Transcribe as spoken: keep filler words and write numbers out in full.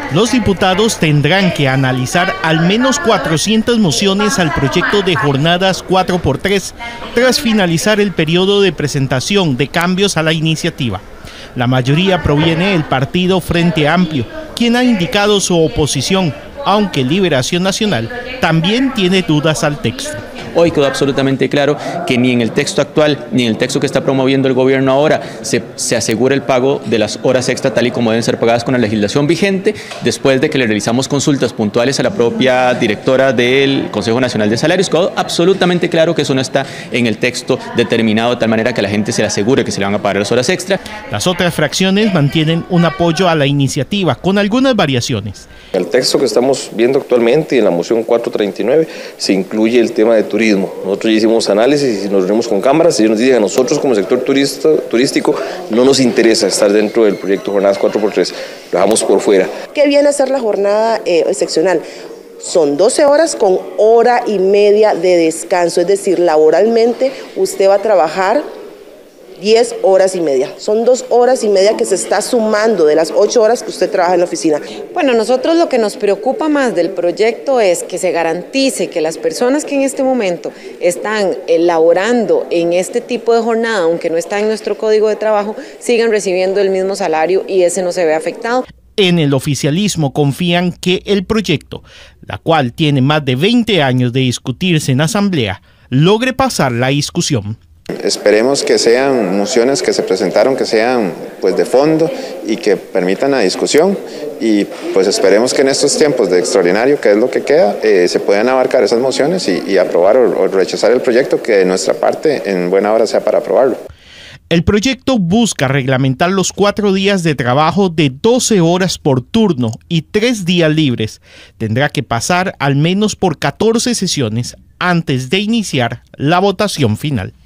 Los diputados tendrán que analizar al menos cuatrocientas mociones al proyecto de jornadas cuatro por tres tras finalizar el periodo de presentación de cambios a la iniciativa. La mayoría proviene del partido Frente Amplio, quien ha indicado su oposición, aunque Liberación Nacional también tiene dudas al texto. Hoy quedó absolutamente claro que ni en el texto actual, ni en el texto que está promoviendo el gobierno ahora, se, se asegura el pago de las horas extra tal y como deben ser pagadas con la legislación vigente, después de que le realizamos consultas puntuales a la propia directora del Consejo Nacional de Salarios. Quedó absolutamente claro que eso no está en el texto determinado de tal manera que la gente se le asegure que se le van a pagar las horas extra. Las otras fracciones mantienen un apoyo a la iniciativa, con algunas variaciones. En el texto que estamos viendo actualmente, en la moción cuatrocientos treinta y nueve, se incluye el tema de turismo. Nosotros ya hicimos análisis y nos reunimos con cámaras y ellos nos dicen a nosotros como sector turista, turístico no nos interesa estar dentro del proyecto Jornadas cuatro por tres, lo dejamos por fuera. ¿Qué viene a ser la jornada eh, excepcional? Son doce horas con hora y media de descanso, es decir, laboralmente usted va a trabajar diez horas y media. Son dos horas y media que se está sumando de las ocho horas que usted trabaja en la oficina. Bueno, nosotros lo que nos preocupa más del proyecto es que se garantice que las personas que en este momento están elaborando en este tipo de jornada, aunque no está en nuestro código de trabajo, sigan recibiendo el mismo salario y ese no se ve afectado. En el oficialismo confían que el proyecto, la cual tiene más de veinte años de discutirse en asamblea, logre pasar la discusión. Esperemos que sean mociones que se presentaron, que sean pues de fondo y que permitan la discusión y pues esperemos que en estos tiempos de extraordinario, que es lo que queda, eh, se puedan abarcar esas mociones y, y aprobar o, o rechazar el proyecto, que de nuestra parte en buena hora sea para aprobarlo. El proyecto busca reglamentar los cuatro días de trabajo de doce horas por turno y tres días libres. Tendrá que pasar al menos por catorce sesiones antes de iniciar la votación final.